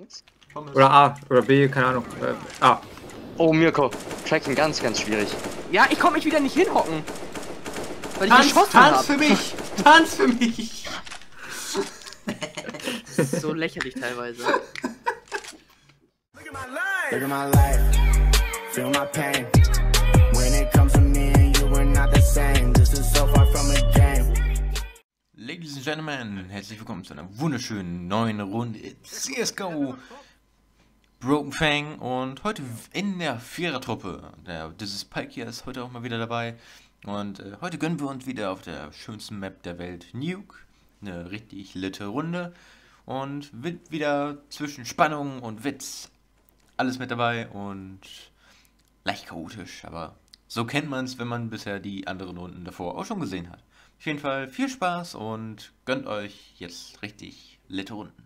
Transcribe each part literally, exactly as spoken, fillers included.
Pommes? Pommes. Oder A, oder B, keine Ahnung. Äh, A. Oh, Mirko. Tracking ganz, ganz schwierig. Ja, ich komme mich wieder nicht hinhocken. Weil ich Tanz, geschossen Tanz hab. für mich! Tanz für mich! Das ist so lächerlich teilweise. Look at my life, feel my pain. When it comes to me and you, we're not the same. This is so far from a game. Ladies and Gentlemen, herzlich willkommen zu einer wunderschönen neuen Runde C S G O Broken Fang und heute in der Vierertruppe. Der This is Pike hier ist heute auch mal wieder dabei und äh, heute gönnen wir uns wieder auf der schönsten Map der Welt, Nuke, eine richtig litte Runde und wird wieder zwischen Spannung und Witz alles mit dabei und leicht chaotisch, aber so kennt man es, wenn man bisher die anderen Runden davor auch schon gesehen hat. Auf jeden Fall viel Spaß und gönnt euch jetzt richtig litte Runden.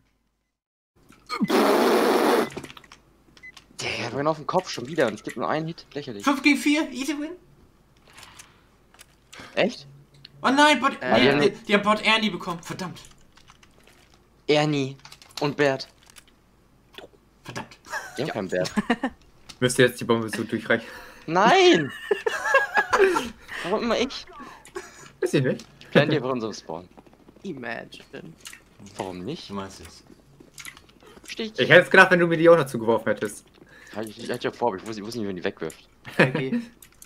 Der rennt auf den Kopf schon wieder und es gibt nur einen Hit. Lächerlich. fünf gegen vier, easy win. Echt? Oh nein, Bot, Äh, die, ja. die, die haben Bot Ernie bekommen. Verdammt. Ernie und Bert. Verdammt. Die haben keinen Bert. Müsste jetzt die Bombe so durchreichen? Nein! Warum immer ich? Weiß ich nicht. Ich plan dir bei unserem Spawn. Imagine. Warum nicht? Du meinst es. Stich. Ich hätte es gedacht, wenn du mir die auch noch zugeworfen hättest. Ich, ich hatte ja vor, aber ich wusste, ich wusste nicht, wenn die wegwirft. Okay.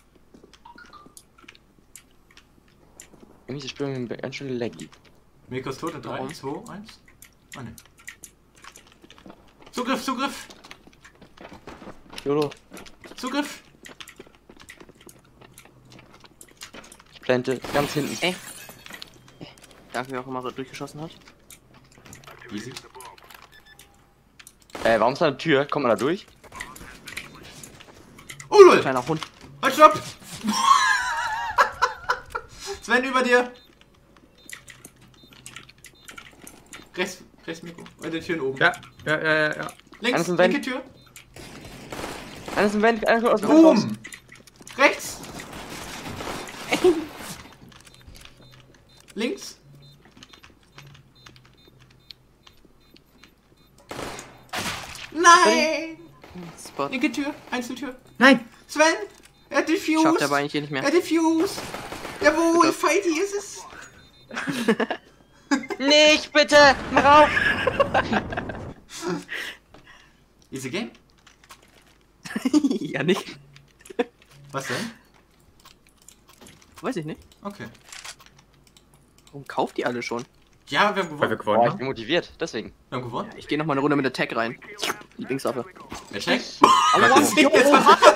Irgendwie ist das Spiel ganz schön laggy. Mirko ist tot in drei, Warum? zwei, eins. Oh ne. Zugriff, Zugriff, Jolo, Zugriff. ich plante ganz hinten. Ey. Danke, wer auch immer durchgeschossen hat. Easy. Äh, warum ist da eine Tür? Kommt man da durch? Oh lol. Kleiner Hund. Halt, stopp. Sven, über dir. Rechts, rechts Mirko. Bei den Türen oben. Ja, ja, ja, ja, ja. Links, Eines im linke Vent. Tür. Einer ist im Vent, einer kommt aus dem Vent raus. Boom. Rechts. Links. Nein. Spot. Linke Tür, Einzeltür. Nein! Sven, er hat Diffuse. Schafft er aber eigentlich hier nicht Er mehr. hat Diffuse. Jawohl, Fighty ist es. Nicht, bitte! Mach auf! Easy Game? Ja, nicht. Was denn? Weiß ich nicht. Okay. Warum kauft die alle schon? Ja, wir haben Weil wir gewonnen. gewonnen Boah, ich haben. bin motiviert, deswegen. Wir haben gewonnen. Ich gehe noch mal eine Runde mit der Tag rein. Lieblingswaffe. Wer checkt? Aua, Was geht jetzt?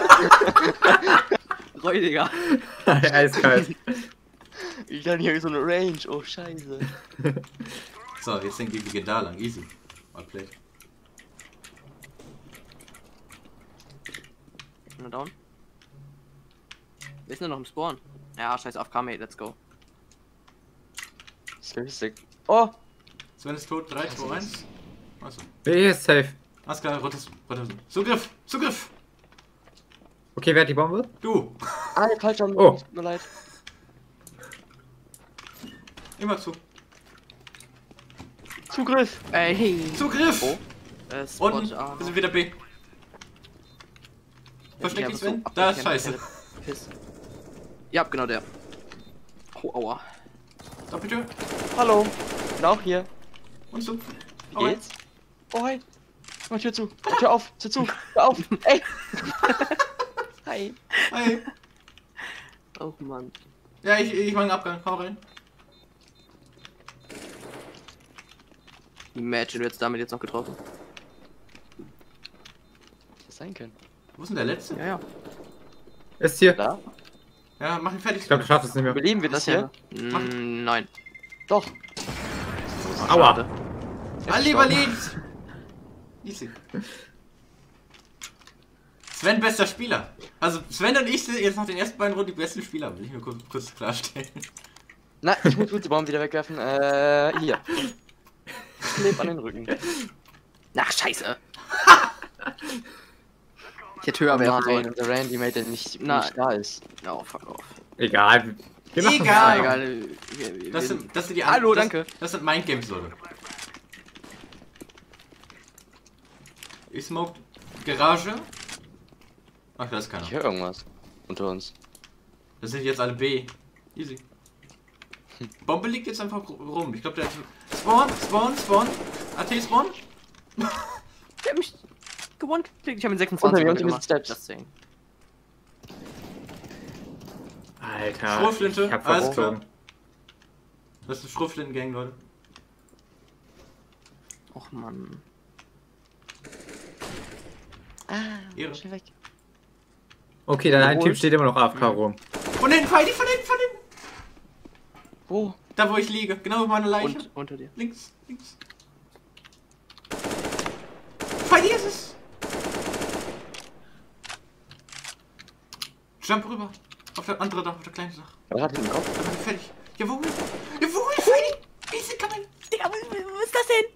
Räudiger. Eiskalt. Ich kann hier so eine Range, oh scheiße. So, jetzt denkt die gehen da lang. Easy. Mal play. Na down. Wir sind nur noch im Spawn. Ja, scheiß auf K-Mate, let's go. Sick. Oh! Sven ist tot. drei, zwei, eins. Achso. B ist safe. Alles klar, rotes, rotes. Zugriff! Zugriff! Okay, wer hat die Bombe? Du! Ah, falsch schon. Oh. Tut mir leid. Immer zu. Zugriff! Ey, Zugriff! Oh. äh, Spot, Unten, aber- wir sind wieder B. Versteck Ja, dich, aber so Sven. Da ist abgeklemmt, scheiße. der Piss. Ja, genau der. Oh, aua. Doppeltür. Hallo! Bin auch hier. Und zu. Wie geht's? Oh, hi! Mach Tür zu! Mach Tür auf! Tür zu! Tür auf! Ey! Hi! Hi. Oh Mann. Ja, ich, ich mach einen Abgang. Hau rein. Imagine, du hättest damit jetzt noch getroffen. Das sein können. Wo ist denn der letzte? Ja, ja. Ist hier. Da? Ja, mach ihn fertig. Ich glaube, du schaffst es nicht mehr. Überleben wir das hier? ja. Mm, nein. Doch! Aua! Schade. Ali überlebt! Easy. Sven, bester Spieler. Also Sven und ich sind jetzt nach den ersten beiden Runden die besten Spieler, will ich nur kurz, kurz klarstellen. Na, ich muss gut die Bomben wieder wegwerfen. Äh, hier. Kleb an den Rücken. Ach, scheiße. Ich hätte höher Oh werfen nein, sollen. der Randy, mate, der nicht, Nein. nicht da ist. Oh, fuck off. Egal. Wir machen's Egal. einfach. Egal. Wir, wir, Das wir- sind, das sind die Hallo, das, danke. Das sind Mindgames, Leute. Ich smoke Garage. Ach, da ist keiner. Ich höre irgendwas. Unter uns. Das sind jetzt alle B. Easy. Bombe liegt jetzt einfach rum. Ich glaube, der hat... Spawn, Spawn, Spawn. A T Spawn. Der hat mich gewonnen. Ich habe ihn Unter sechsundzwanzig mir, Minuten unter mir gemacht. Steps. Das Ding. Alter. Schrotflinte. Ich hab Alles klar. verbogen. Das ist eine Schrotflinten-Gang, Leute. Och Mann. Ah, Ehre. schnell weg. Okay, dann ein Jawohl. Typ steht immer noch A F K rum. Von hinten, Feidi, von hinten, von hinten. Wo? Da, wo ich liege. Genau über meine Leiche. Und unter dir. Links, links. Feidi ist es. Jump rüber. Auf der andere Dach, auf der kleine Dach. Er hat den Kopf. Dann bin ich fertig. Jawohl. Jawohl, Feidi. Easy coming. Digga, was, was ist das denn?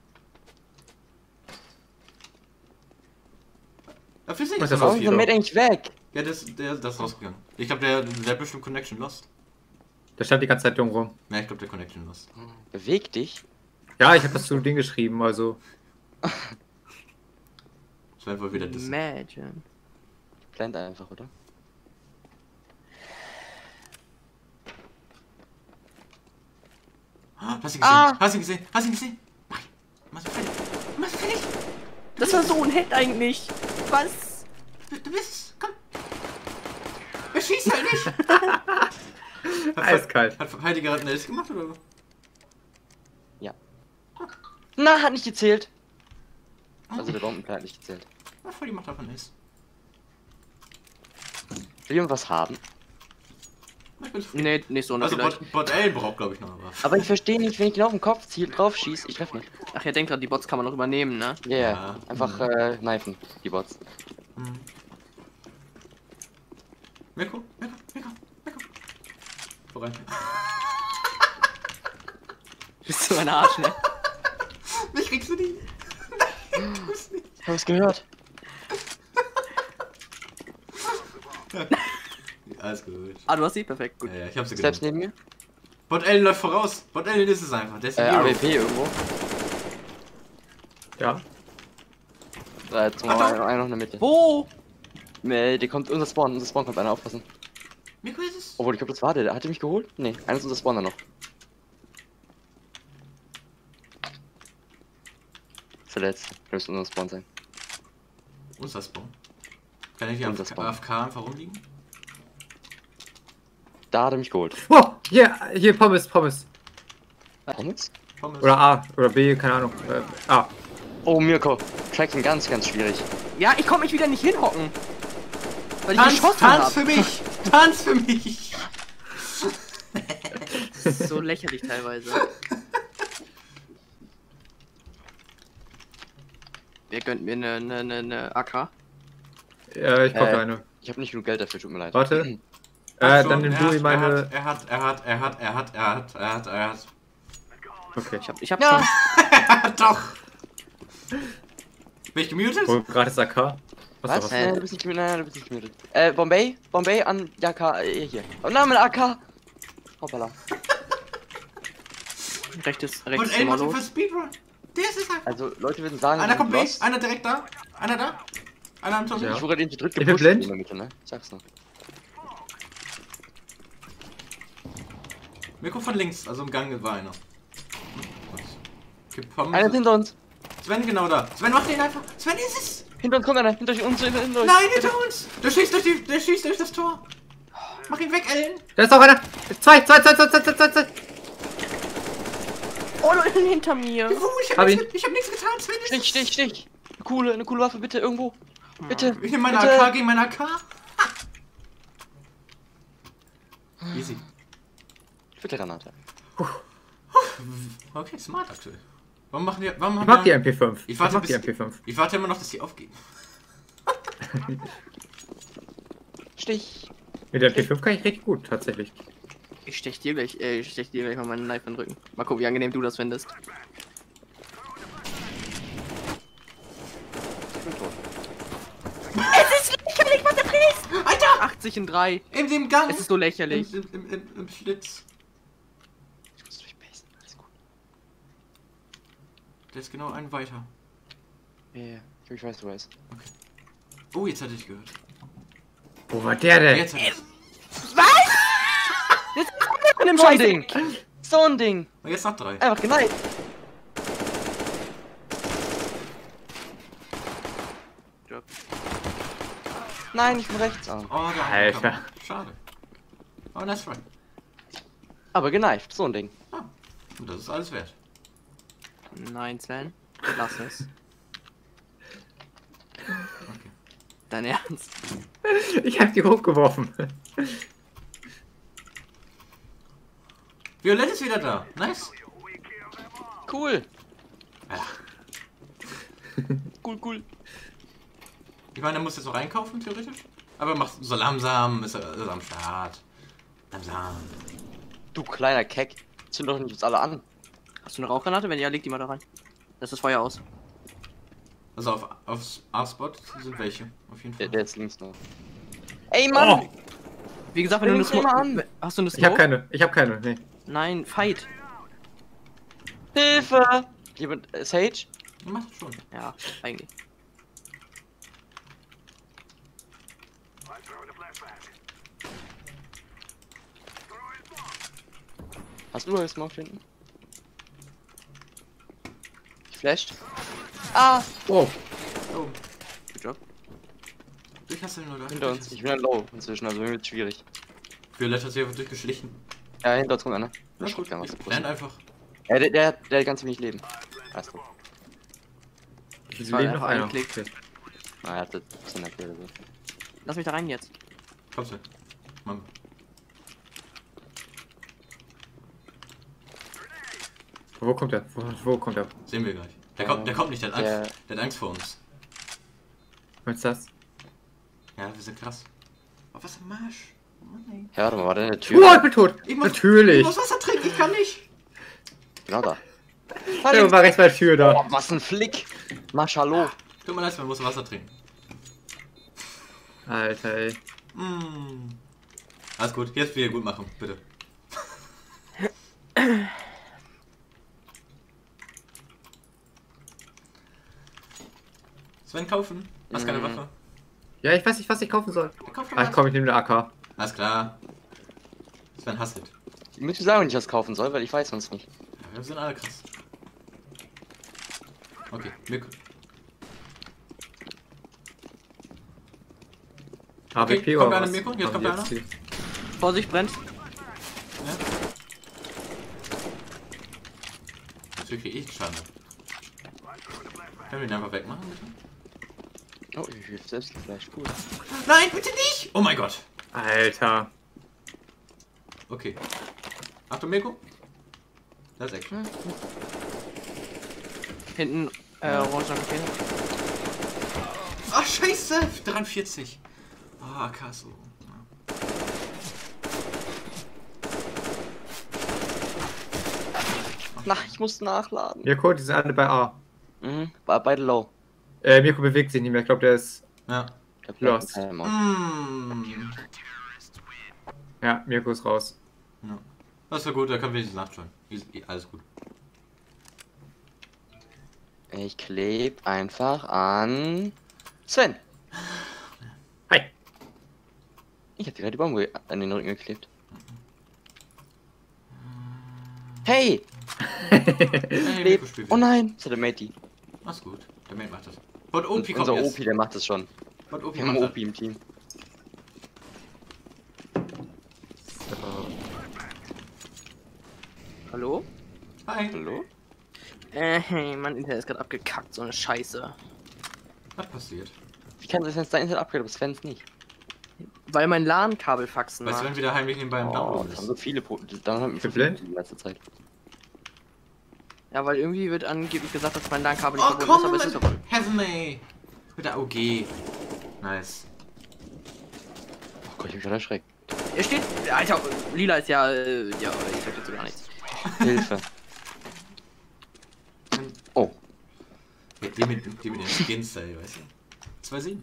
Dafür sehe ich Was das ist Warum aus ist der hier. Mate eigentlich weg? Ja, das, der, das ist rausgegangen. Ich glaube, der, der hat bestimmt Connection lost. Der stand die ganze Zeit dumm rum. Ja, ich glaube, der Connection lost. Beweg dich. Ja, ich habe das zu Ding geschrieben, also. Das war wohl wieder das. Imagine. Blend einfach, oder? Hast du ihn gesehen? Ah. Hast du ihn gesehen? Hast du ihn gesehen? Mach ihn. Mach ihn fertig. Mach ihn fertig. Das war so ein Hit eigentlich. Was? Du, du bist es. Komm. Er schießt halt nicht. hat, Eiskalt. Hat Heidi gerade ein Ace gemacht oder? Na, hat nicht gezählt. Also der Bombenplan hat nicht gezählt. Ja, voll die macht einfach ein Ace. Will jemand was haben? Ich bin zufrieden. Nee, nicht so Also vielleicht. Bot, Bot L braucht glaube ich noch was. Aber ich verstehe nicht, wenn ich ihn auf den Kopf ziehe, drauf schieße, ich treffe nicht. Ach ja, denk dran, die Bots kann man noch übernehmen, ne? Ja, yeah, Ja. einfach äh, knifen, die Bots. Hm. Mirko, Mirko, Mirko, Mirko. Voran. Bist du ein Arsch, ne? Mich kriegst du nicht. Nein, du bist nicht. Ich hab es gehört. Alles gut. Ah, du hast sie? Perfekt, gut. Ja, ja, ich hab sie Steps genommen. neben mir. Bot L läuft voraus. Bot L ist es einfach. Der ist Äh, ein A W Hero. P irgendwo. Ja. Äh, zum Achtung. einen einer noch in der Mitte. Wo? Nee, der kommt, unser Spawn, unser Spawn kommt einer, aufpassen. Mirko ist es. Obwohl, ich glaube, das war der, der hat er mich geholt? Nee, einer ist unser Spawner noch. Verletzt, der müsste unser Spawn sein. Unser Spawn. Kann ich hier Unser auf Spawn. A F K einfach rumliegen? Da hat er mich geholt. Oh, hier, hier Pommes, Pommes. Pommes? Pommes. Oder A oder B, keine Ahnung. Äh, A. Oh, Mirko, Tracking ganz, ganz schwierig. Ja, ich komm mich wieder nicht hinhocken. Weil ich Tanz, geschossen Tanz hab. für mich! Tanz für mich! Das ist so lächerlich teilweise. Wer gönnt mir ne, ne, ne, ne A K? Ja, ich brauche Äh. eine. Ich habe nicht genug Geld dafür, tut mir leid. Warte. Äh, Ach so, dann nimm er du hat- ihm meine. Er hat, er hat, er hat, er hat, er hat, er hat, er hat. Okay. Ich hab, ich hab Ja. schon. Doch! Bin ich gemutet? Oh, gratis A K. Was? Was? Was? Äh, du bist nicht gemutet, nein, du bist nicht gemutet. Äh, Bombay? Bombay an Jaka, äh, hier. Oh nein, mein A K! Hoppala. Rechtes, Und rechtes L immer macht los. für Speedrun. Der ist es einfach. Also, Leute würden sagen, Einer kommt B, Lost. einer direkt da, einer da, einer am Top. Ja. Ich wurde den zu dritt Ich bin gepusht blind. in der Mitte, ne? Ich sag's noch. Mirko von links, also im Gang war einer. Okay, Pommes. Einer ist hinter uns. Sven genau da. Sven macht den einfach. Sven ist es. Hinter uns kommt einer. Hinter uns, hinter, hinter uns. Nein, hinter uns. Der schießt durch die, der schießt durch das Tor. Mach ihn weg, Ellen. Da ist auch einer. Zwei, zwei, zwei, zwei, zwei, zwei, zwei, zwei. Oh, Leute, hinter mir. Juhu, ich hab, Hab nichts, ihn. ge- ich hab nichts getan, Sven ist Stich, es. stich, stich. Eine coole, eine coole Waffe, bitte, irgendwo. Bitte. Ich nehme meine bitte. A K gegen meine A K. Ha. Easy. Bitte Granate. Okay, smart aktuell. Warum machen wir, warum Ich haben mag die wir... M P fünf. Ich Ich warte mag die bis- M P fünf. Ich warte immer noch, dass die aufgehen. Stich. Mit der M P fünf kann ich richtig gut, tatsächlich. Ich stech dir gleich, äh, ich stech dir gleich mal meinen Knife in den Rücken. Mal gucken, wie angenehm du das findest. Ich bin tot. Es ist lächerlich, was der frisst! Alter! achtzig in drei. In dem Gang. Es ist so Im, lächerlich. im, im, im, im Schlitz. Ich muss durchpassen, alles gut. Der ist genau einen weiter. Ja, ja. Ich, ich weiß, du weißt. Oh, jetzt hatte ich gehört. Wo war der denn? Jetzt hatte ich. In dem So ein Scheiß Ding! So ein Ding! Und jetzt noch drei. Einfach geneigt! Nein, ich bin rechts an. Oh, der Alter. Schade. Aber nice try. Aber geneift, so ein Ding. Ah, und das ist alles wert. Nein, Sven. Lass es. Okay. Dein Ernst? Ich hab die hochgeworfen. Violett ist wieder da. Nice. Cool! Ja. Cool, cool. Ich meine, er muss jetzt noch einkaufen, theoretisch. Aber macht so langsam, ist er, ist er am Start. Langsam. Du kleiner Keck. Zünd doch nicht uns alle an. Hast du eine Rauchgranate? Wenn ja, leg die mal da rein. Lass das Feuer aus. Also auf, auf A-Spot sind welche. Auf jeden Der, Fall. der ist links noch. Ey, Mann! Oh, Wie gesagt, wenn du eine Bring mich mal an. Smoke... Hast du eine ich hab Smoke? keine, ich hab keine, nee. Nein, Fight. Hilfe! Jemand, äh, Sage? Ihr macht das schon. Ja, eigentlich. Hast du das Smoke hinten? Ich flasht. Ah! Oh, Oh, Good job. ich hasse den nur Hinter uns. Ich bin ja low inzwischen, also mir wird schwierig. Violett hat sich einfach durchgeschlichen. Ja, hinter uns kommt einer. Na Ich gut, kann was renn einfach. Ja, der, der, der hat ganz wenig Leben. Weißt du. wieso war lebt einfach noch einer? angeklickt. Okay. Na, er hatte zehn oder so. Lass mich da rein jetzt. Kommst du? Mann. Wo kommt er? Wo, wo kommt er? Sehen wir gleich. Der kommt, der kommt nicht, der hat Der- Angst. Der hat Angst vor uns. Was ist das? Ja, wir sind krass. Oh, was ein Marsch. Oh Mann, ey. Ja, warte mal, war der in der Oh, Tür? ich bin tot! Ich muss, Natürlich! Ich muss Wasser trinken, ich kann nicht. Genau da. Der war rechts bei der Tür da. Oh, was ein Flick! Maschallah. Tut mir leid, man muss Wasser trinken. Alter, ey. Mm. Alles gut, jetzt wieder gut machen, bitte. Sven, kaufen. Hast keine Mm. Waffe? Ja, ich weiß nicht, was ich kaufen soll. Ja, kauf doch Ah, was. komm, ich nehme eine A K. Alles klar. Sven hasselt. Ich muss mir sagen, wenn ich was kaufen soll, weil ich weiß sonst nicht. Ja, wir sind alle krass. Okay, Mirko. A W P kommt oder einer, was? Mirko? Jetzt Haben kommt die einer. hier? Vorsicht, brennt. Ja? Natürlich krieg ich Schaden. Können wir den einfach wegmachen, bitte? Oh, ich will selbst geflasht. Cool. Nein, bitte nicht! Oh mein Gott. Alter. Okay. Achtung, Mirko. Das ist Action. Hinten, äh, orange okay. Ach, scheiße! dreiundvierzig. Ah, A K so. Ja. Na, ich muss nachladen. Mirko, die sind alle bei A. Mhm, war beide low. Äh, Mirko bewegt sich nicht mehr. Ich glaube, der ist. Ja. Ich hab Lost. keine Ahnung. Mm. Ja, Mirko ist raus. Ja. Das war gut, da können wir nicht nachschauen. Alles gut. Ich kleb einfach an Sven. Hi. Ich hab dir gerade die Bombe an den Rücken geklebt. Hey! Hey, Leb. Mirko spielt Oh wieder. nein! Das ist der Matey. Alles gut. Der Mate macht das. Und O P Und kommt unser O jetzt. P, der macht das schon. Und O P Wir haben macht O das. P im Team. Hallo? Hi. Hallo? Äh, hey, mein Internet ist gerade abgekackt, so eine Scheiße. Was passiert? Wie kann das jetzt dein Internet upgrade, aber Svens nicht? Weil mein LAN-Kabel faxen Weißt du, war. wenn wieder heimlich nebenbei im Oh, Download das haben ist? so viele Pro Dann haben wir Geblend? in letzter Zeit. Ja, weil irgendwie wird angeblich gesagt, dass mein LAN-Kabel nicht Oh, verbunden ist, komm! aber es ist verbunden. Heavenly! Mit der O G. Nice. Oh Gott, ich hab mich schon erschreckt. Er steht. Alter, lila ist ja. Äh, ja, ich sag dazu gar nichts. Hilfe. Oh. Ja, die mit, die mit dem Skin-Style, weißt du? zwei sieben.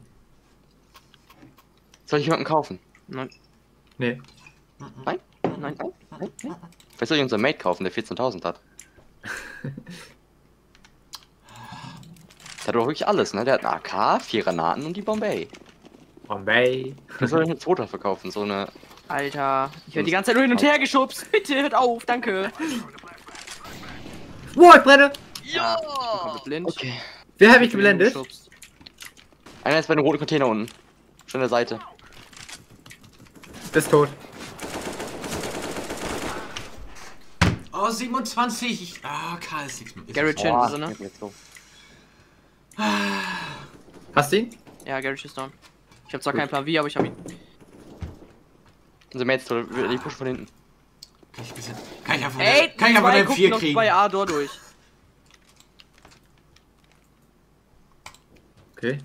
Soll ich jemanden kaufen? Nein, Nee. Nein? nein. Nein? Nein? Nein? Vielleicht soll ich unseren Mate kaufen, der vierzehntausend hat. Der hat doch wirklich alles, ne? Der hat eine A K, vier Granaten und die Bombay. Bombay. Das soll ich eine Zweiter verkaufen, so eine... Alter, ich werde die ganze Zeit nur hin und her geschubst. Bitte, hört auf, danke. Wow, ich brenne! Ja! Komplett blind. Okay. Wer hat mich geblendet? Geschubst. Einer ist bei dem roten Container unten. Schon an der Seite. Ist tot. Oh, siebenundzwanzig! Ah, Karl ist nichts mehr. Ist Garrett nicht Chin Boah, ist er, ne? jetzt so. Hast du ihn? Ja, Garrett ist down. Ich hab zwar keinen Plan wie, aber ich hab ihn. Unser Mates, die pushen von hinten. Kann ich ein bisschen. Kann ich einfach. Ey, kann ich einfach zwei den gucken vier noch kriegen? bei A-Door durch. Okay.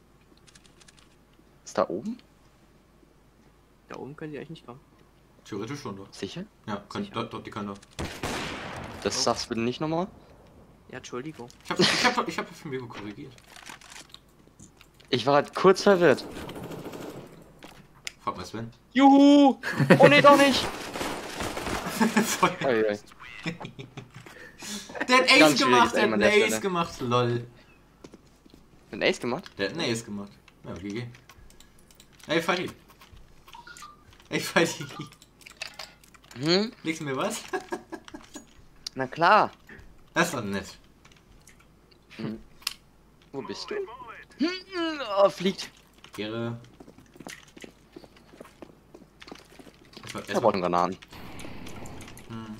Ist da oben? Da oben können die eigentlich nicht kommen. Theoretisch schon, doch. Sicher? Ja, können, dort, dort, die können doch. Das sagst du bitte nicht nochmal. Ja, Entschuldigung. Ich hab, ich hab, ich hab für Miko korrigiert. Ich war halt kurz verwirrt. Frag mal Sven. Juhu! Oh nee, doch nicht! Feuer. Oi, oi. Der hat Ace Ganz gemacht, schwieriges der Aim hat an einen der Ace Stelle. gemacht, lol. Ein Ace gemacht? Der hat einen Ace gemacht. Ja, G G. Ey, Fighty. Ey, Fighty. Hm? Legst du mir was? Na klar. Das ist doch nett. Wo bist du? Hm, oh, fliegt. Ehre. Erstmal, Ich hab auch einen Granaten. Hm.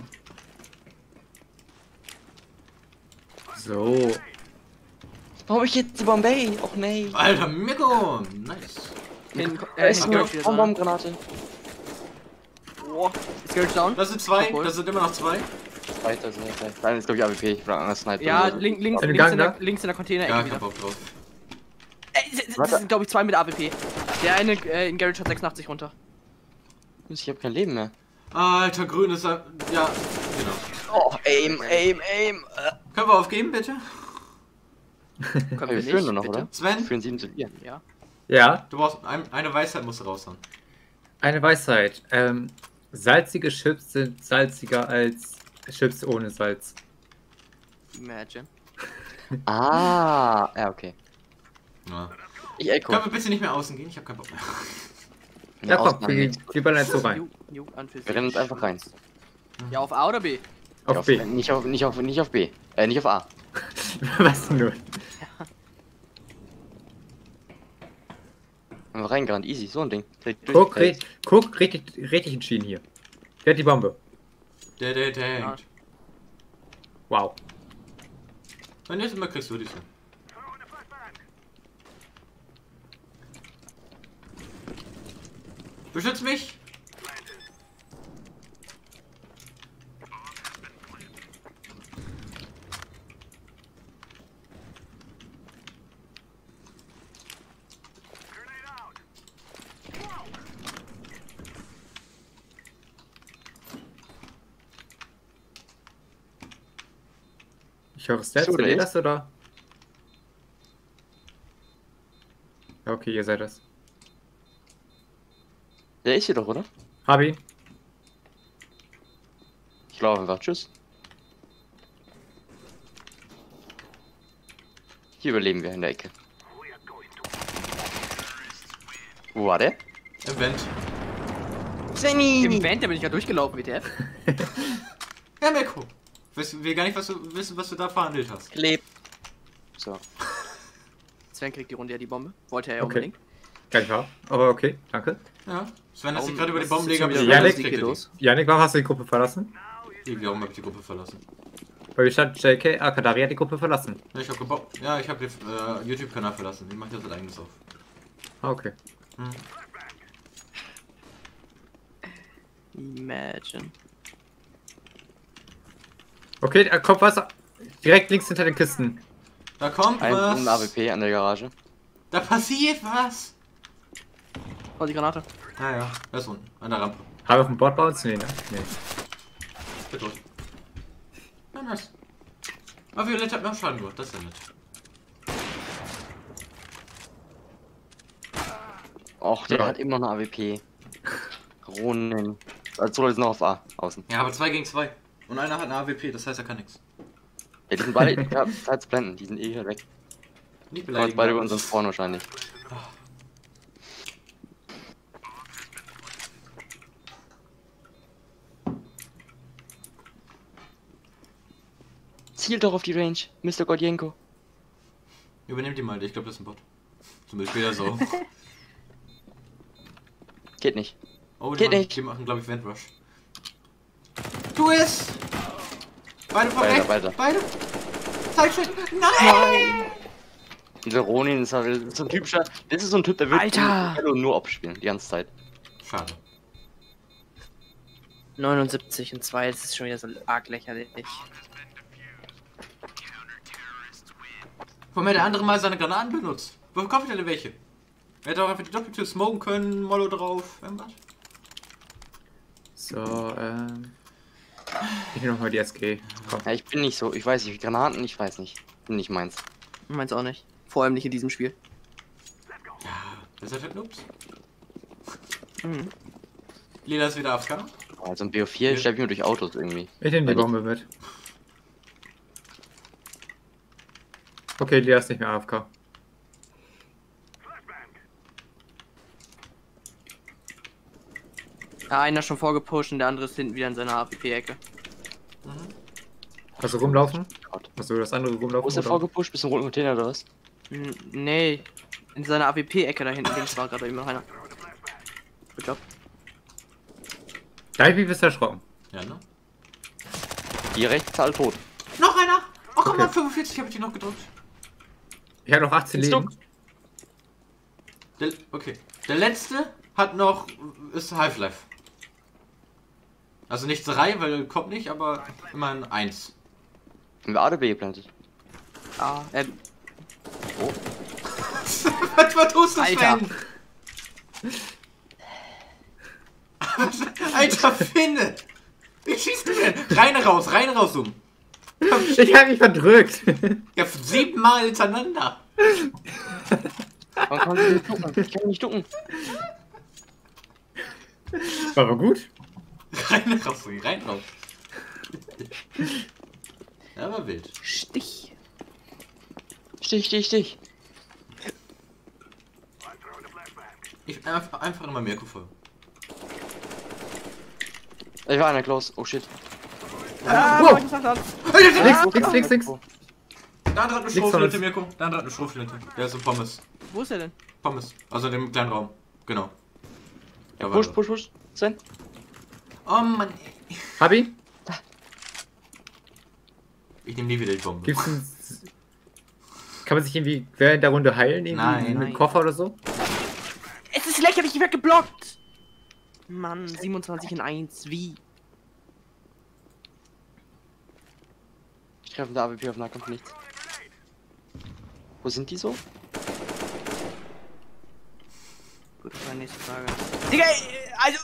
So. Warum hab ich jetzt die Bombay? Och nee. Alter, Miko! Nice. Hin, Da äh, ist hin, eine Garrett wieder down. Bombenggranate. Boah. Ist Garrett down? Das sind zwei, Obwohl. das sind immer noch zwei. Weiter, so weiter. Da ist glaube ich A W P oder anders Sniper. Ja, oder so. link, links, Im links, Gang in der, da? links in der Container-Ecke Ja, ich wieder. hab Bock drauf. Ey, das- das Warte. sind glaube ich zwei mit A W P. Der eine äh, in Garrett hat sechsundachtzig runter. Ich hab kein Leben mehr. Alter, grün ist er. Ja, genau. Oh, aim, aim, aim. Äh, Können wir aufgeben, bitte? Können wir wir führen nicht, nur noch, bitte? oder? Sven, Führen sieben zu vier. Ja. Ja, du brauchst ein, eine Weisheit musst du raushauen. eine Weisheit. Ähm, salzige Chips sind salziger als Chips ohne Salz. Imagine. Ah, ja, okay. Ja. Ich echo. Können wir bitte nicht mehr außen gehen? Ich hab keinen Bock mehr. Ja, komm, wir, wir ballern jetzt so rein. Ju, ju, an für Wir rennen uns einfach rein. Ja, auf A oder B? Auf Auf, B. Nicht auf, nicht auf, nicht auf B. Äh, nicht auf A. Was denn nur? Haben wir reingerannt, easy, so ein Ding. Direkt Guck, durchgefällt. red, guck, richtig, richtig entschieden hier. Der hat die Bombe. Der, der, der Ja. hängt. Wow. Wenn jetzt immer kriegst du diese. Beschütz mich! Ich höre Stats, So, seid der ihr ist- das oder? Ja, okay, ihr seid das. Der ist hier doch, oder? Hab ihn. Ich glaube einfach, tschüss. Hier überleben wir in der Ecke. Wo war der? Event. Svenny! Im Vent, da bin ich ja durchgelaufen, W T F. Ja, Mirko. Ich will gar nicht was du, wissen, was du da verhandelt hast. Klebt. So. Sven kriegt die Runde ja die Bombe. Wollte er ja Okay. unbedingt. Gar nicht wahr. Aber okay, danke. Ja. Sven hat sich Warum- gerade über die was ist Bombenleger schon wieder beschwert, los? jetzt kriegt er die. los? Janik, warum hast du die Gruppe verlassen? Wie, warum hab ich die Gruppe verlassen? Weil wir stand J K, ah, Kadari hat die Gruppe verlassen. Ja, ich hab gebaut. Ja, ich hab den äh, YouTube-Kanal verlassen. Ich mach jetzt was eigenes auf. Ah, okay. Hm. Imagine. Okay, da kommt was. Direkt links hinter den Kisten. Da kommt Ein, ein A W was. P an der Garage. Da passiert was. Oh, die Granate. Ah ja, da ist unten. An der Rampe. Haben wir auf dem Board bei uns? Nee, ne? Nee. Bitte. Ja, nice. Aber Violett hat mir auch Schaden gemacht. Das ist ja nett. Och, der Ja. hat immer noch eine A W P. Ronin. Also Leute sind noch auf A. Außen. Ja, aber zwei gegen zwei. Und einer hat eine A W P, das heißt, er kann nichts. Ja, die sind beide. Ja, Zeit zu blenden. Die sind eh hier weg. Nicht Wir beleidigen. beide bei unseren Spawn wahrscheinlich. Ziel doch auf die Range, Mister Gordienko. Übernehmt die mal, ich glaube, das ist ein Bot. Zumindest wieder so. Geht nicht. Oh, die Geht machen, nicht. die machen glaube ich, Vent Rush. Tu es! Beide von Beide, rechts, beide. beide! Zeig schon! Nein! Dieser Ronin ist halt so ein typischer. Das ist so ein Typ, der wird Alter! Halo nur abspielen, die ganze Zeit. Schade. neunundsiebzig und zwei, das ist schon wieder so arg lächerlich. Warum hätte der andere mal seine Granaten benutzt? Wo kauft er denn welche? Er hätte auch einfach die Doppeltür smoken können, Mollo drauf, irgendwas. So, ähm. Ich nehme nochmal die S G. Komm. Ja, ich bin nicht so, ich weiß nicht, Granaten, ich weiß nicht. Bin nicht meins. Meins auch nicht. Vor allem nicht in diesem Spiel. Ja, das ist halt Noobs. Mhm. Lila ist wieder A F K. Also ein B O vier Ja. sterbe ich nur durch Autos irgendwie. Ich nehme die Weil ich- Bombe mit. Okay, Lia ist nicht mehr A F K. Ja, einer schon vorgepusht und der andere ist hinten wieder in seiner A W P-Ecke. Hast du rumlaufen? Gott. Hast du das andere rumlaufen? Wo ist der oder? vorgepusht? Bis zum roten Container oder was? N nee. In seiner A W P-Ecke da hinten links war gerade immer noch einer. Gut Job. Gleich wie bist du erschrocken. Ja, ne? Die rechts ist alle tot. Noch einer! Oh, komm Okay. mal, fünfundvierzig habe ich die noch gedrückt. Ich habe noch achtzehn Ist Leben. Der, okay. Der letzte hat noch. Ist Half-Life. Also nicht drei, weil kommt nicht, aber immerhin eins. Haben wir A oder B geplantet? Ah, ähm, Was, was tust du, Alter. Sven? Alter, Finne! Wie schießt du denn? Rein raus, rein raus, Zoom. Ich habe mich verdrückt. Ja, siebenmal hintereinander. Warum kann ich nicht ducken? Ich kann nicht ducken. War aber gut. Rein raus, Zoom, rein raus. Ja, war wild. Stich. Stich, stich, stich. Ich einfach, einfach immer Mirko voll. Ich war einer close. Oh shit. Ah, Wow. was ich gesagt hab. Links, links, links, links. Der andere hat eine Links Schrotflinte, von Mirko. Der andere hat eine Schrotflinte. Der ist in Pommes. Wo ist er denn? Pommes. Also in dem kleinen Raum. Genau. Da war Push, er. push, push. Sven. Oh Mann. Habi, Ich nehme nie wieder die Bombe. gibt's ein... Kann man sich irgendwie während der Runde heilen? Irgendwie Nein. mit einem Nein. Koffer oder so? Es ist lächerlich, ich werd geblockt. Mann, siebenundzwanzig in eins, wie? Ich treffe der A W P auf Nahkampf nichts. Wo sind die so? Gut, das war die nächste Frage. Digga, äh, also...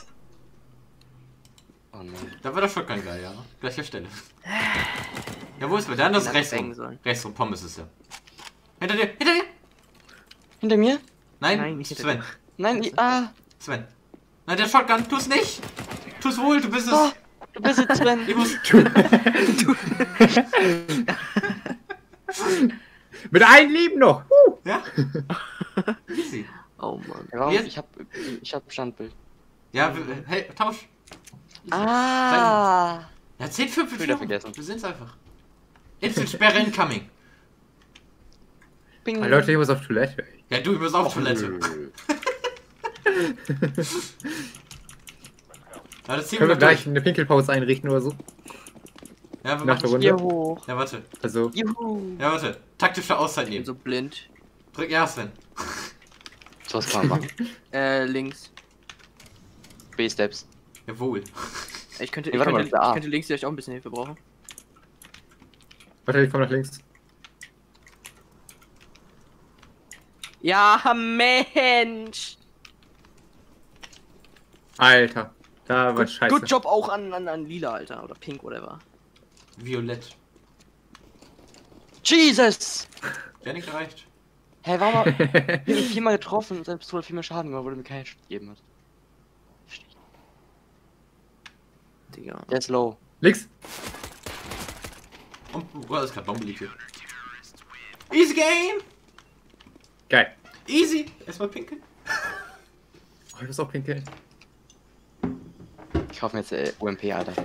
Oh nein. Da war der Shotgun geil, ja. Gleicher Stelle. Ja, wo ist der? Der andere ist Den rechts hätte rum. bängen sollen. Rechts rum, Pommes ist er. Hinter dir, hinter dir! Hinter mir? Nein, Nein, nicht hinter Sven. Nein, die, ah. Sven. Nein, der Shotgun, tu's nicht! Tu's wohl, du bist es! Oh, du bist jetzt Sven. Ich muss. Mit einem Leben noch! Uh. Ja? Easy. Oh Mann. Ja, warum? Jetzt? Ich hab, ich hab Standbild. Ja, wir, hey, tausch. Ah. Ja, zehn, fünf, Wieder vergessen. Wir sind's einfach. Instant-Sperre incoming. Ping. Ah, Leute, ich muss auf Toilette. Ja, du bist auf Toilette. Nö. Ja, das ziehen Können wir wir gleich gleich. eine Pinkelpause einrichten oder so? Ja, wir nach der machen- Runde? Hier hoch. ja, warte. Also, Juhu. Ja, warte. Taktische Auszeit Ich bin nehmen. so blind. Drück ja, Sven. So was kann man machen. Äh, links. B-Steps. Jawohl. Ich könnte, Nee, ich warte mal, könnte, das ist der A. ich könnte links vielleicht auch ein bisschen Hilfe brauchen. warte, ich komme nach links. Ja, Mensch! Alter, da war Good, scheiße. good Job auch an, an, an Lila, Alter. Oder Pink, whatever. Violett. Jesus! Ja, nicht gereicht. Hä, warum hab ich mich viermal getroffen und selbst viermal Schaden gemacht, weil er mir keinen Schuss gegeben hat. Versteh ich. Digga. Der ist low. Links! Und, oh, ist gerade Bombe liegt hier. Easy Game! Geil. Easy. Erstmal pinkeln. Oh, ich muss auch pinkeln. Ich kaufe mir jetzt äh, U M P, Alter.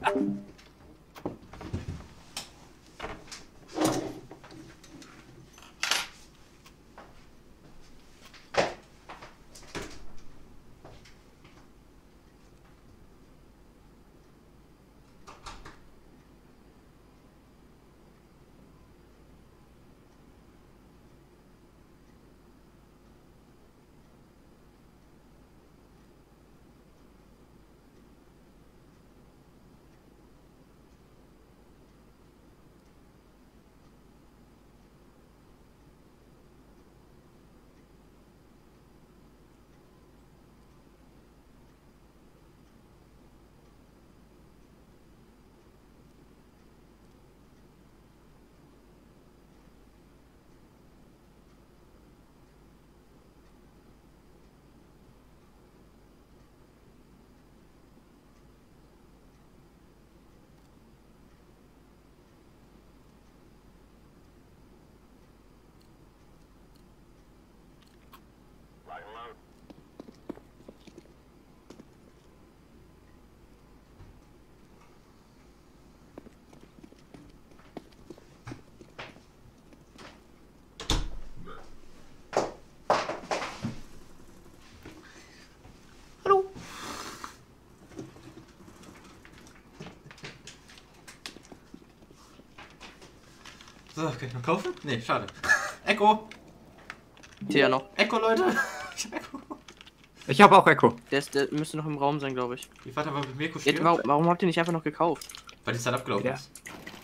So, kann ich noch kaufen? Nee, schade. Echo! Hier noch. Echo, Leute! Ich hab Echo. Ich habe auch Echo. Der, ist, der müsste noch im Raum sein, glaube ich. Ich warte aber mit Mirko Jetzt, spielen, warum, warum habt ihr nicht einfach noch gekauft? weil die Zeit abgelaufen Ja. ist.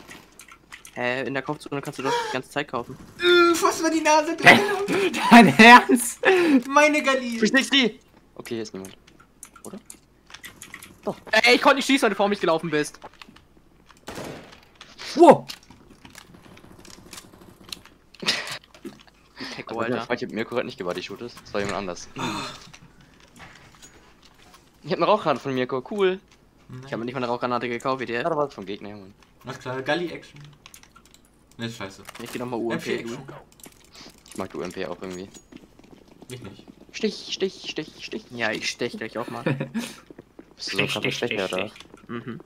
Hä, in der Kaufzone kannst du doch die ganze Zeit kaufen. Äh, fass mal die Nase! Dein Ernst? Meine Gali! drei sechzig! Okay, hier ist niemand. Oder? Ey, ich konnte nicht schießen, weil du vor mich gelaufen bist. Wow. Kecko, Alter. Alter. Ich hab Mirko gerade nicht gebodyshoot, das war jemand anders. Ich hab eine Rauchgranate von Mirko, cool. Ich habe mir nicht mal eine Rauchgranate gekauft, wie Ja, der. da war es vom Gegner, Junge. Alles klar, Gali-Action. Ne, scheiße. Ich geh nochmal U M M vier P. Action. Ich mag die U M P auch irgendwie. Ich nicht. Stich, Stich, Stich, Stich. Ja, ich stech gleich auch mal. Bist du so krasser Stecher, oder? Mhm.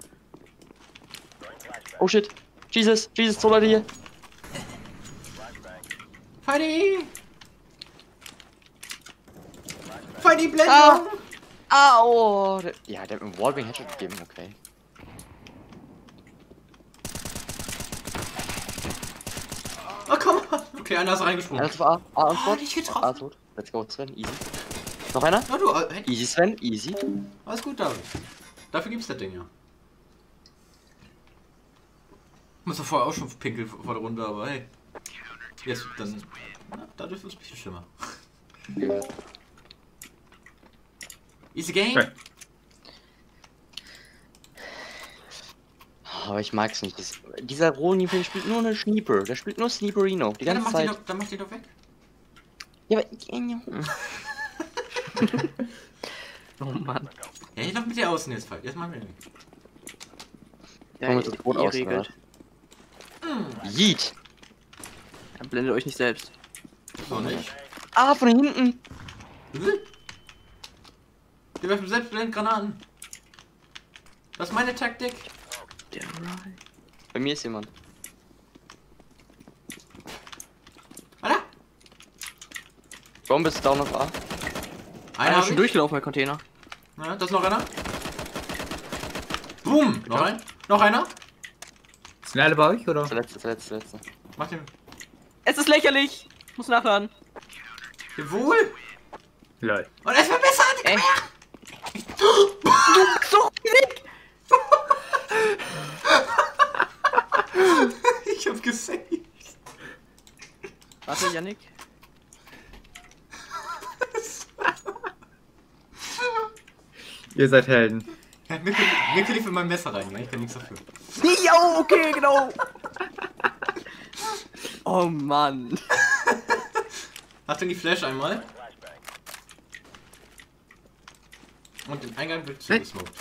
Oh shit. Jesus, Jesus, zwei Leute hier. Feidi! Feidi, Blende! Ah. Ah, oh. Der, ja, der hat mir Wallbang Headshot gegeben, okay. Oh, komm mal! Okay, einer ist reingesprungen. Einer ist auf A. A und Oh, Spot. nicht getroffen. A tot. Let's go, Sven, easy. Noch einer? Ja, du, äh, hey, Easy, Sven, easy. alles gut, David. Dafür gibt's das Ding ja. Muss doch vorher auch schon pinkeln vor der Runde, aber hey. Jetzt dann. Na, dadurch wird es ein bisschen schlimmer. Ja. Easy Game! Okay. Aber ich mag's nicht. Das, dieser Roni spielt nur eine Sniper. Der spielt nur Sniperino. Die Ja, dann ganze mach, den Zeit. doch, dann mach den doch weg. Ja, aber. Oh Mann. Ja, ich lauf mit dir außen jetzt, Fall. Jetzt machen wir den. Ja, Komm mit ihr, so Brot ihr aus, regelt. Yeet. Ja, blendet euch nicht selbst. So nicht. Ah, von hinten. Wir werfen selbst Blendgranaten. Das ist meine Taktik. Der right. Bei mir ist jemand. Alter! Warum bist du down auf A? Einer Einer hab ist schon ich. durchgelaufen, der Container. Ja, das ist noch einer. Boom! Noch ein. Noch einer. Sind alle bei euch, oder? Der letzte, der letzte, der letzte. Mach den. Es ist lächerlich! Ich muss nachladen. Jawohl! Lol. Und es wird besser! Ey. So weg! Ich hab gesaved. Warte, Yannick. Ihr seid Helden. Ja, mir mir lief in mein Messer rein, ja? Ich kann nichts dafür. Ja, okay, genau. Oh Mann. Achtung, die Flash einmal. Und den Eingang wird zugesmoked.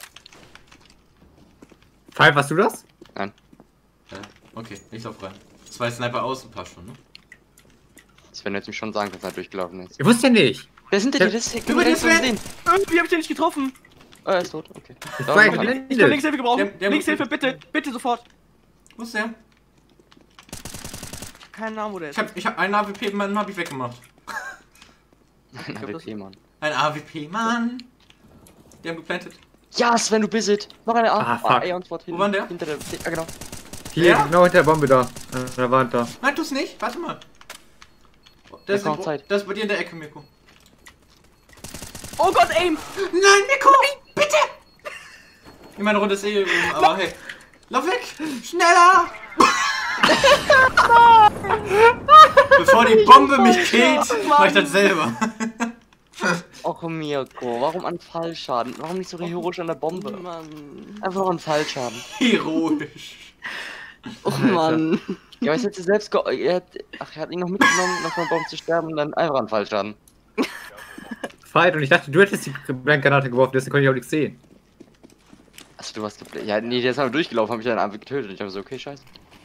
Five, hast du das? Ja, okay, ich lauf rein. Zwei Sniper außen passt schon, ne? Sven hätte mir schon sagen können, dass er durchgelaufen ist. Ich wusste ja nicht. Wer sind denn die? Das ist Über den Sven! Irgendwie hab ich den nicht getroffen. Oh, er ist tot, okay. Ich Da war ist noch einer. Ich kann geblendet. Linkshilfe gebrauchen. Der- der- Linkshilfe, bitte. Bitte sofort. Wo ist der? Keinen Namen, wo der ist. Ich hab, ich hab einen A W P-Mann hab ich weggemacht. Ein A W P, Mann. Ein A W P-Mann. Die haben geplantet. Ja, Sven, du bist es. Noch eine A. Ah, fuck. Ey, und Spot Wo war der? Hinter der. Ah, genau. Hier, Ja? genau hinter der Bombe da. An der Wand da. Nein, tu's nicht. Warte mal. Wir Das ist, brauchen Zeit. das ist bei dir in der Ecke, Mirko. Oh Gott, aim! Nein, Mirko! Bitte! Ich meine Runde ist eh rum, aber hey. Lauf weg! Schneller! Bevor die Bombe mich killt, mach ich das selber. Och, Mirko, warum an Fallschaden? Warum nicht so heroisch an der Bombe? Mann. Einfach an Fallschaden. Heroisch. Oh Mann. Ja, aber es hätte selbst ge er hat, ach, er hat ihn noch mitgenommen, noch von der Bombe zu sterben und dann einfach an Fallschaden. Fight und ich dachte, du hättest die Blankgranate geworfen, deswegen konnte ich auch nichts sehen. Achso, du warst geblendet. Ja, nee, der ist einfach durchgelaufen, hab ich dann einfach getötet. Ich dachte so, okay, scheiße.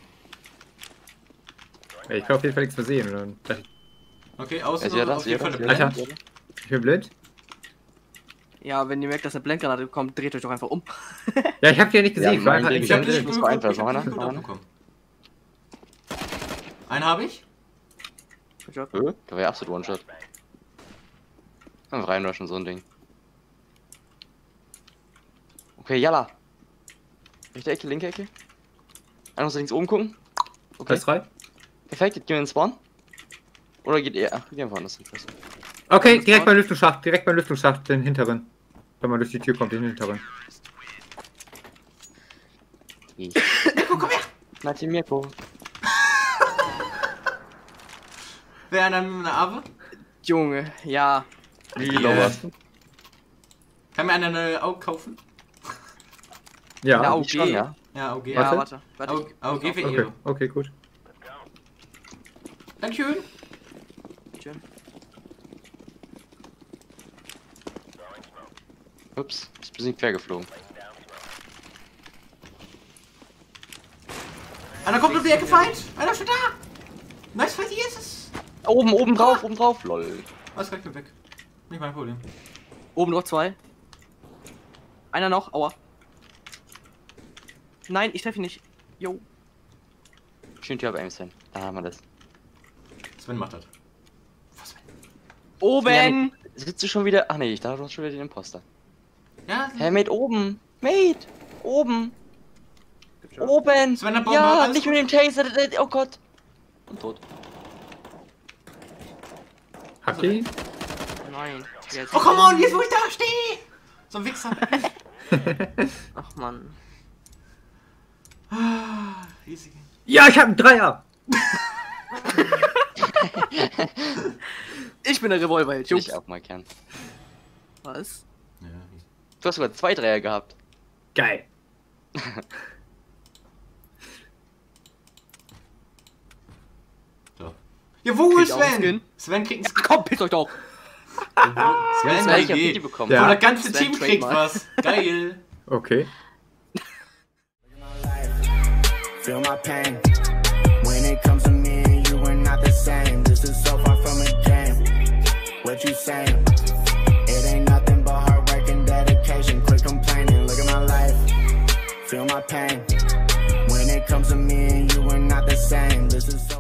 Ja, ich kann auf jeden Fall nichts mehr sehen. Und dann dachte ich, Okay, außen Ja, das, auf jeden ja, Fall das, eine ja, Alter. das. ich bin blind. Ja, wenn ihr merkt, dass eine Blendgranate kommt, dreht euch doch einfach um. Ja, ich hab die ja nicht gesehen. Ja, ich war mein einfach Ding, Ich nicht hab Ja, nicht das gut war einfach, ich hab noch nicht einer, gut noch einer. abbekommen. Einen habe ich. Good job. Hä? Da war ja absolut One-Shot. Einfach reinrushen, so ein Ding. Okay, Jalla. Rechte Ecke, linke Ecke. Einer muss links oben gucken. Okay, Alles frei? perfekt, jetzt gehen wir in den Spawn. Oder geht er? Ach, wir gehen woanders hin. Okay, direkt beim Lüftungsschacht, direkt beim Lüftungsschacht, den hinteren. Wenn man durch die Tür kommt, den hinteren. Mirko, komm her! Nati Mirko. Wer an einer Ave? Junge, ja. Wie viel low äh, warst du? Kann mir einer eine Auge kaufen? Ja, Ja, Ich schon, ja. Ja, A O G. Ja, Warte. warte. warte. A O G, A O G für okay, Elo. okay, gut. Dankeschön. Schön. Ups, ist ein bisschen quer geflogen. Einer kommt um die Ecke, Fight! Einer ist schon da! Nice Fight, hier ist es! Oben, oben drauf, oben drauf, lol. Alles gleich weg. Nicht mein Problem. Oben noch zwei. Einer noch, aua. Nein, ich treffe ihn nicht. Jo. Schön Tür auf Aim, Sven. Da haben wir das. Sven macht das. Was, Sven? Oben! Sitzt du schon wieder? Ach nee, ich dachte, du hast schon wieder den Imposter. Ja, Hä, Mate, oben! Mate! Oben! Good job. Oben! Sven hat Bombe, Ja, alles nicht gut. mit dem Taser! d- d- Oh Gott! Und tot. Habt ihr ihn? Nein. Jetzt. Oh, come on, jetzt wo ich da stehe! So ein Wichser. Ach man. Ah, riesig. Ja, ich hab einen Dreier! Ich bin der Revolver, Will Jungs. ich auch mal gern. Was? Ja, Du hast sogar zwei Dreier gehabt. Geil. so. Ja, wo Krieg ist ich auch einen Sven? Skin? Sven kriegt Ach komm, pisst euch doch! Sven, Sven, ich hab G die bekommen. Ja. Und das ganze Sven, Team kriegt Trademark. was. Geil. Okay. Feel my pain. When it comes to me and you, we're not the same. This is so far from a game. What you saying? It ain't nothing but hard work and dedication. Quit complaining. Look at my life. Feel my pain. When it comes to me and you, we're not the same. This is so